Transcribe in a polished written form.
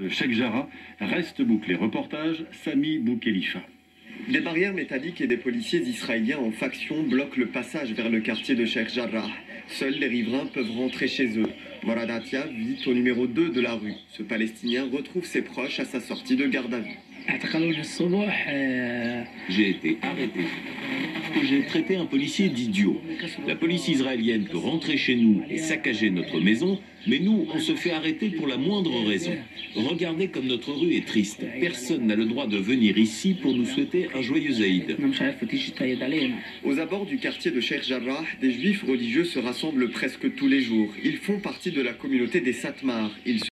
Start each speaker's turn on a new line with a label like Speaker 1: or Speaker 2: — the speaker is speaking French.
Speaker 1: de Sheikh Jarrah reste bouclé. Reportage Sami Boukhelifa.
Speaker 2: Des barrières métalliques et des policiers israéliens en faction bloquent le passage vers le quartier de Sheikh Jarrah. Seuls les riverains peuvent rentrer chez eux. Morad Atia vit au numéro 2 de la rue. Ce Palestinien retrouve ses proches à sa sortie de garde à vue.
Speaker 3: J'ai été arrêté. J'ai traité un policier d'idiot. La police israélienne peut rentrer chez nous et saccager notre maison, mais nous, on se fait arrêter pour la moindre raison. Regardez comme notre rue est triste. Personne n'a le droit de venir ici pour nous souhaiter un joyeux Aïd.
Speaker 2: Aux abords du quartier de Sheikh Jarrah, des juifs religieux se rassemblent presque tous les jours. Ils font partie de la communauté des Satmar.